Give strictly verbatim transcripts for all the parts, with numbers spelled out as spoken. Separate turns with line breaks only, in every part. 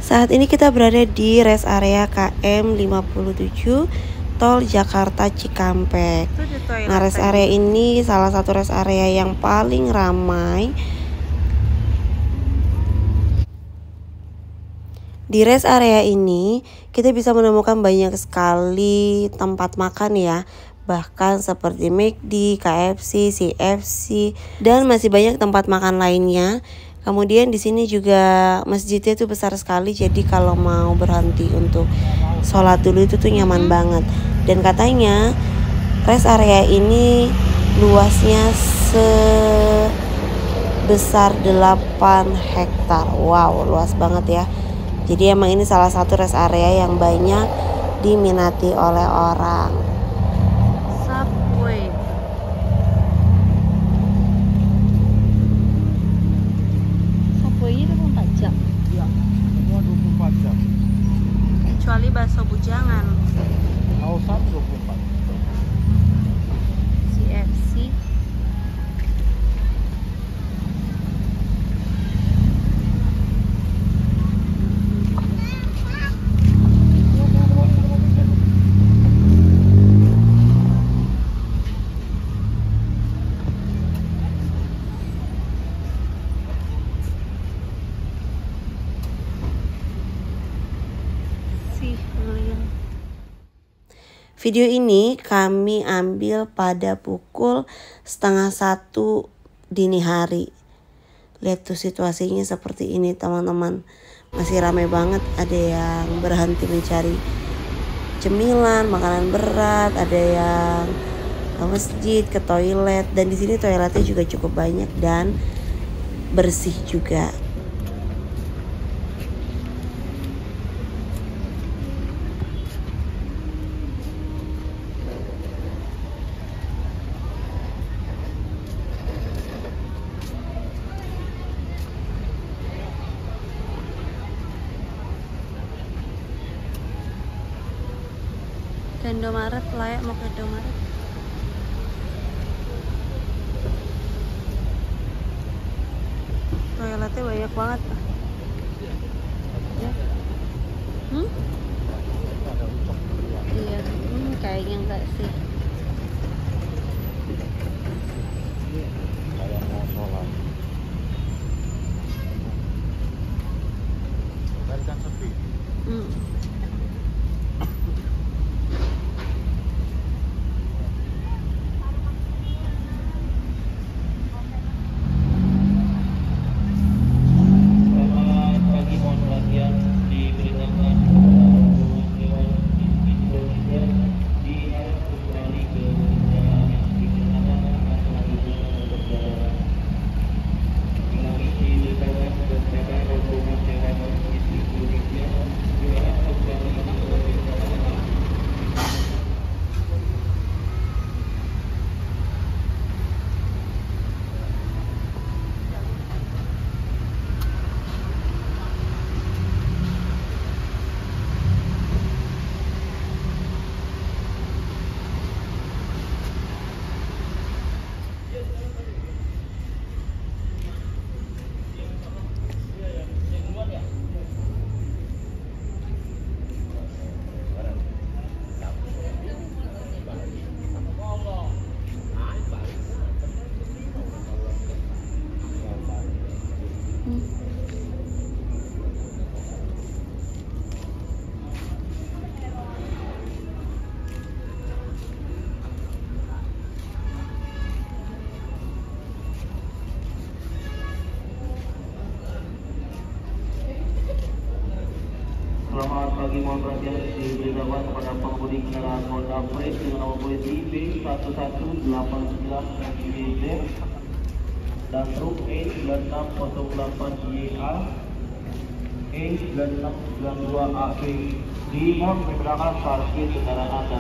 Saat ini kita berada di rest area K M lima puluh tujuh Tol Jakarta Cikampek. Nah, rest area ini salah satu rest area yang paling ramai. Di rest area ini kita bisa menemukan banyak sekali tempat makan ya, bahkan seperti McD, K F C, C F C, dan masih banyak tempat makan lainnya. Kemudian di sini juga masjidnya itu besar sekali, jadi kalau mau berhenti untuk sholat dulu itu tuh nyaman banget. Dan katanya rest area ini luasnya sebesar delapan hektar. Wow, luas banget ya. Jadi emang ini salah satu rest area yang banyak diminati oleh orang.
Subway. Subway-nya dua puluh empat jam.
Iya, semua dua puluh empat jam.
Kecuali bakso bujangan.
Kausan dua puluh empat.
C F C.
Video ini kami ambil pada pukul setengah satu dini hari. Lihat tuh situasinya seperti ini teman-teman. Masih ramai banget, ada yang berhenti mencari cemilan, makanan berat, ada yang ke masjid, ke toilet. Dan di sini toiletnya juga cukup banyak dan bersih juga.
Indomaret, layak mau ke Indomaret. Toiletnya banyak banget. Ya. Hmm? Iya, hmm, kayaknya enggak sih.
Kayak mau sholat. Tadi kan sepi.
Hmm.
Selamat pagi, mohon perhatian diberitahukan kepada pengemudi kendaraan Honda Fresh dengan nomor polisi B satu satu delapan sembilan Y Z dan truk E sembilan enam nol delapan Y A, E sembilan enam sembilan dua A B. Dimohon mempersilakan parkir kendaraan Anda.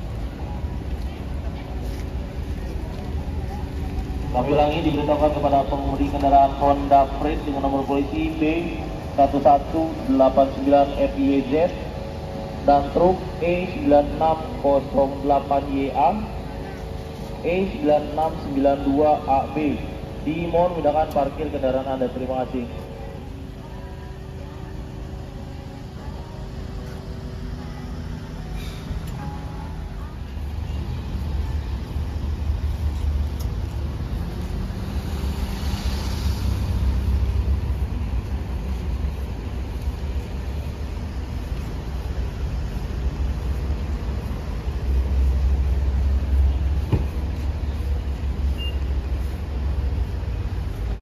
Kami ulangi, diberitahukan kepada pengemudi kendaraan Honda Fresh dengan nomor polisi B satu satu delapan sembilan F Y Z dan truk E sembilan enam nol delapan Y A, E sembilan enam sembilan dua A B. Dimohon memindahkan parkir kendaraan Anda. Terima kasih.